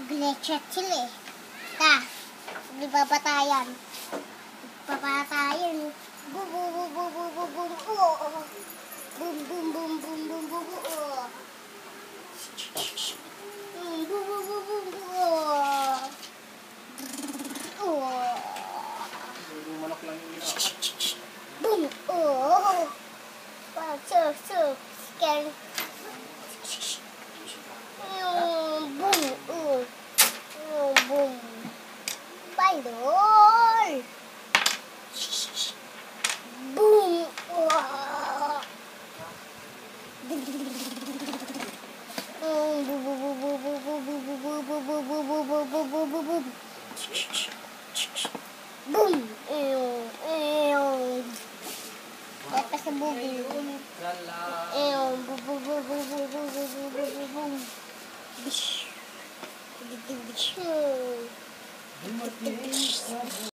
Glitchet sila eh. Ta, di babatayan. Babatayan. Boom, boom, boom, boom, boom, boom, boom, oh. Boom, boom, boom, boom, boom, boom, oh. Boom, boom, boom, boom, boom, oh. Oh. Manok lang yung ginawa. Boom, oh. Wow, so scary. Boom, oh. Boom. Idol. Boom. Wow. Boom. Lepas sa bugi. Boom.